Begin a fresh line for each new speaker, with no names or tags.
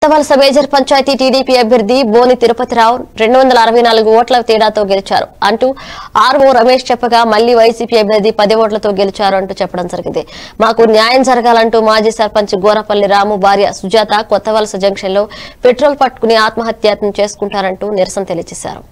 వలస major panchayat TDP అభ్యర్థి బోని తిరుపతిరావు 264 ఓట్ల తేడాతో గెలిచారు అంటూ ఆర్ఓ రమేష్ చెప్పగా మళ్లీ వైసీపీ అభ్యర్థి 10 ఓట్లతో గెలిచారు అంటూ చెప్పడం జరిగింది. మాకు న్యాయం జరగాలంటూ మాజీ సర్పంచ్ గోరపల్లి రాము భార్య సుజాత కొత్త వలస జంక్షన్ లో పెట్రోల్ పట్టుకుని ఆత్మహత్యాయత్నం చేసుకుంటారంటూ నిరసన తెలియజేశారు.